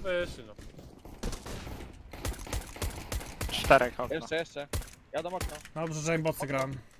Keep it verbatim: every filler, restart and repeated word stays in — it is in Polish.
wyszli no. Czterech okno. Jeszcze, jeszcze. Jadą okno. Dobrze, że im bocy grałem.